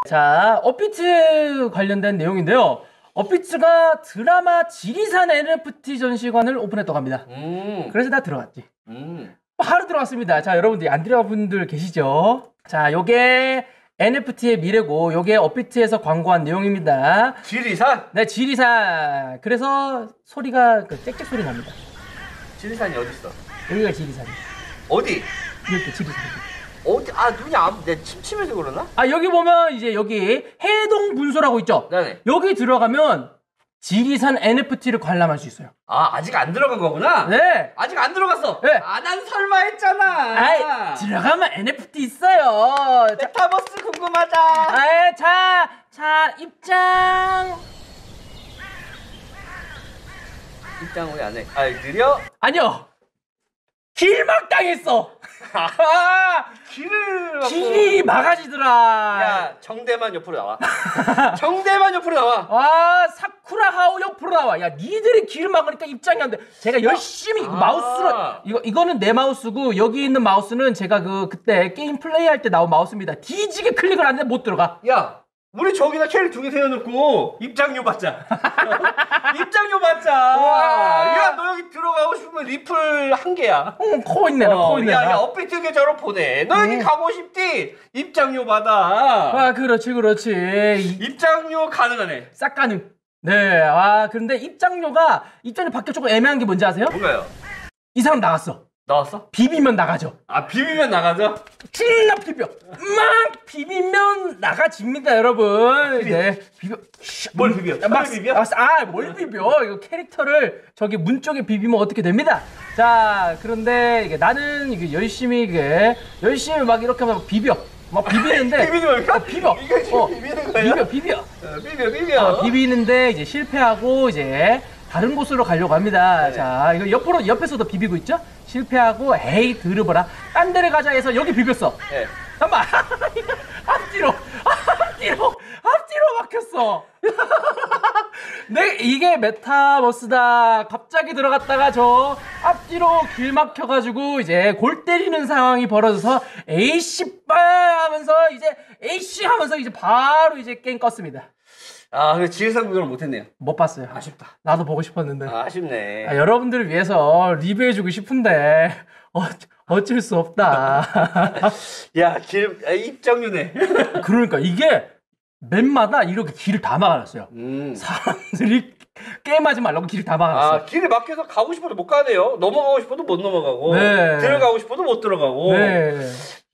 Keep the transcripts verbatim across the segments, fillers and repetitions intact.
자, 업비트 관련된 내용인데요. 업비트가 드라마 지리산 엔에프티 전시관을 오픈했다고 합니다. 음. 그래서 나 들어갔지. 음. 바로 들어갔습니다. 자, 여러분들 안 들어간 분들 계시죠? 자, 요게 엔에프티의 미래고, 요게 업비트에서 광고한 내용입니다. 지리산? 네, 지리산. 그래서 소리가 그 짹짹 소리 납니다. 지리산이 어디 있어? 여기가 지리산. 어디? 이렇게 지리산. 어디? 아, 눈이 안, 내 침침해서 그러나? 아, 여기 보면 이제 여기 해동 분소라고 있죠? 네네. 여기 들어가면 지리산 엔에프티를 관람할 수 있어요. 아, 아직 안 들어간 거구나? 네. 아직 안 들어갔어? 네. 아, 난 설마 했잖아. 아이, 들어가면 엔에프티 있어요. 메타버스 궁금하다. 아이, 자, 자, 입장. 입장 왜 안 해? 아, 느려? 아니요. 길막 당했어. 아, 길을 막고. 길이 막아지더라. 야, 정대만 옆으로 나와. 정대만 옆으로 나와. 아, 사쿠라 하오 옆으로 나와. 야, 니들이 길 막으니까 입장이 안 돼. 제가 열심히 아. 마우스로 이거 이거는 내 마우스고, 여기 있는 마우스는 제가 그 그때 게임 플레이할 때 나온 마우스입니다. 뒤지게 클릭을 안 해 못 들어가. 야, 우리 저기다 캐릭 두 개 세워놓고 입장료 받자. 입장료 받자. 야, 너 여기 들어가고 싶으면 리플 한 개야. 응, 코인 내라, 어, 코인 내라. 야, 야, 업비트 계좌로 보내. 너 여기 응. 가고 싶디? 입장료 받아. 아, 그렇지, 그렇지. 입장료 가능하네. 싹 가능. 네, 아, 그런데 입장료가, 입장료 받기 조금 애매한 게 뭔지 아세요? 뭔가요? 이 사람 나갔어. 나왔어? 비비면 나가죠. 아, 비비면 나가죠? 진나 비벼. 막 비비면 나가집니다, 여러분. 비비. 네, 비벼. 뭘 비벼? 막 뭘 비벼? 아, 뭘 비벼? 이거 캐릭터를 저기 문 쪽에 비비면 어떻게 됩니다. 자, 그런데 이게 나는 이게 열심히 이게 열심히 막 이렇게 막 비벼. 막 비비는데 비비는 겁니까? 어, 비벼. 이거 지금 어, 비비는 거야? 비벼, 비벼. 어, 비벼, 비벼. 어, 비비는데 이제 실패하고 이제 다른 곳으로 가려고 합니다. 네. 자, 이거 옆으로 옆에서도 비비고 있죠? 실패하고 에이 들어보라. 딴 데를 가자 해서 여기 비볐어. 네. 잠깐만. 앞뒤로 앞뒤로 앞뒤로 막혔어. 네, 이게 메타버스다. 갑자기 들어갔다가 저 앞뒤로 길 막혀가지고 이제 골 때리는 상황이 벌어져서 에이씨 빠 하면서 이제 에이씨 하면서 이제 바로 이제 게임 껐습니다. 아, 근데 지리산 구경을 못했네요. 못 봤어요. 아쉽다. 나도 보고 싶었는데. 아, 아쉽네. 아, 여러분들을 위해서 리뷰해주고 싶은데 어, 어쩔 수 없다. 야, 길, 아, 입장료네. 그러니까 이게 맵마다 이렇게 길을 다 막아놨어요. 음. 사람들이 게임하지 말라고 길을 다 막아놨어요. 아, 길을 막혀서 가고 싶어도 못 가네요. 넘어가고 싶어도 못 넘어가고. 네. 들어가고 싶어도 못 들어가고. 네.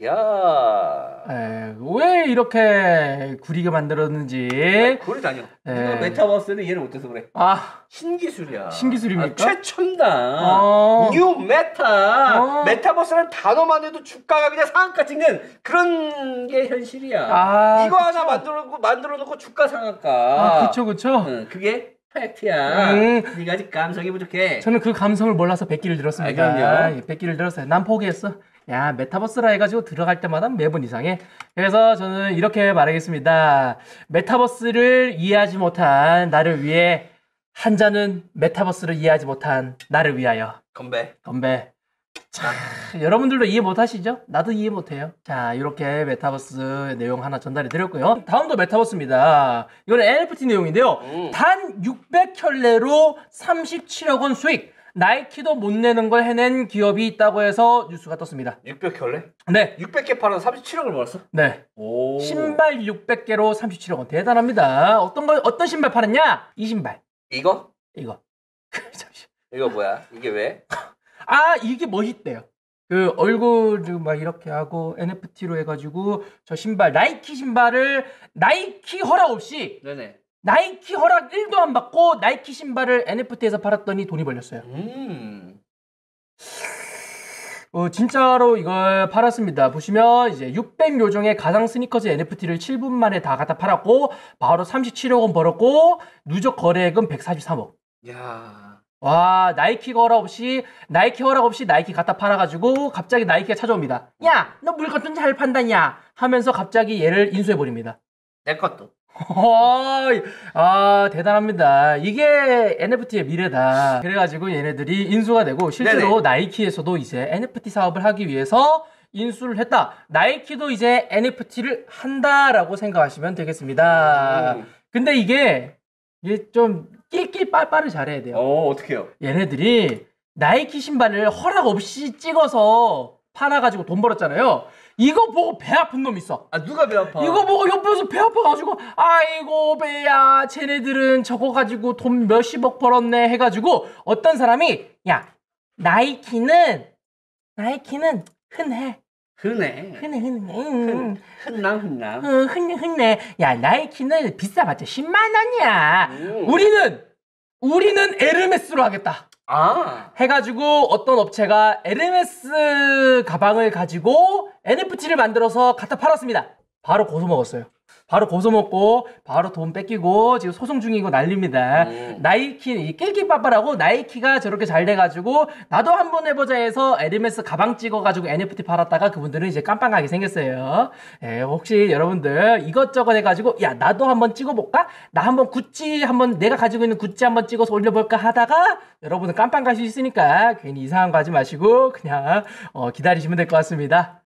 야. 에, 왜 이렇게 구리게 만들었는지. 그리 다녀. 네. 이거 메타버스는 이해를 못해서 그래. 아, 신기술이야. 신기술입니까? 아, 최첨단. 어. 뉴 메타. 어. 메타버스라는 단어만 해도 주가가 그냥 상한가 찍는 그런 게 현실이야. 아, 이거 그쵸. 하나 만들어 놓고 만들어 놓고 주가 상한가. 아, 그쵸, 그쵸. 응, 그게 팩트야. 음. 네가 아직 감성이 부족해. 저는 그 감성을 몰라서 백기를 들었습니다. 아, 그럼요. 예, 백기를 들었어요. 난 포기했어. 야, 메타버스라 해가지고 들어갈 때마다 매번 이상해. 그래서 저는 이렇게 말하겠습니다. 메타버스를 이해하지 못한 나를 위해, 한 잔은 메타버스를 이해하지 못한 나를 위하여. 건배. 건배. 자, 여러분들도 이해 못하시죠? 나도 이해 못해요. 자, 이렇게 메타버스 내용 하나 전달해 드렸고요. 다음도 메타버스입니다. 이거는 엔에프티 내용인데요. 음. 단 육백 켤레로 삼십칠억 원 수익. 나이키도 못 내는 걸 해낸 기업이 있다고 해서 뉴스가 떴습니다. 육백 켤레? 네. 육백 개 팔아서 삼십칠억을 벌었어? 네. 오. 신발 육백 개로 삼십칠억 원. 대단합니다. 어떤 거, 어떤 신발 팔았냐? 이 신발. 이거? 이거. 잠시. 이거 뭐야? 이게 왜? 아, 이게 멋있대요. 그 얼굴을 막 이렇게 하고 엔에프티로 해가지고 저 신발, 나이키 신발을 나이키 허락 없이, 네네. 나이키 허락 일도 안 받고 나이키 신발을 엔에프티에서 팔았더니 돈이 벌렸어요. 음. 어, 진짜로 이걸 팔았습니다. 보시면 이제 육백 요정의 가상 스니커즈 엔에프티를 칠 분 만에 다 갖다 팔았고 바로 삼십칠억 원 벌었고 누적 거래액은 백사십삼억. 야. 와, 나이키 허락 없이 나이키 허락 없이 나이키 갖다 팔아가지고 갑자기 나이키가 찾아옵니다. 야, 너 물건 좀 잘 판다냐 하면서 갑자기 얘를 인수해버립니다. 내 것도. 아, 대단합니다. 이게 엔에프티의 미래다. 그래가지고 얘네들이 인수가 되고 실제로 네네. 나이키에서도 이제 엔에프티 사업을 하기 위해서 인수를 했다. 나이키도 이제 엔에프티를 한다라고 생각하시면 되겠습니다. 음. 근데 이게 이게 좀 낄낄 빨빨을 잘해야 돼요. 어, 어떡해요? 얘네들이 나이키 신발을 허락 없이 찍어서 팔아가지고 돈 벌었잖아요. 이거 보고 배 아픈 놈 있어. 아, 누가 배 아파? 이거 보고 옆에서 배 아파가지고 아이고 배야 쟤네들은 저거 가지고 돈 몇십억 벌었네 해가지고 어떤 사람이 야 나이키는 나이키는 흔해 흔해. 흔해 흔해 음. 흔남, 흔남. 어, 흔해 흔해 야 나이키는 비싸봤자 십만 원이야. 음. 우리는 우리는 에르메스로 하겠다 아. 해가지고 어떤 업체가 에르메스 가방을 가지고 엔에프티를 만들어서 갖다 팔았습니다. 바로 고소 먹었어요. 바로 고소 먹고 바로 돈 뺏기고 지금 소송 중이고 난립니다. 음. 나이키 낄낄빠빠라고 나이키가 저렇게 잘 돼가지고 나도 한번 해보자 해서 에르메스 가방 찍어가지고 엔에프티 팔았다가 그분들은 이제 깜빵하게 생겼어요. 예, 혹시 여러분들 이것저것 해가지고 야 나도 한번 찍어볼까? 나 한번 구찌 한번 내가 가지고 있는 구찌 한번 찍어서 올려볼까 하다가 여러분은 깜빵 갈 수 있으니까 괜히 이상한 거 하지 마시고 그냥 어, 기다리시면 될 것 같습니다.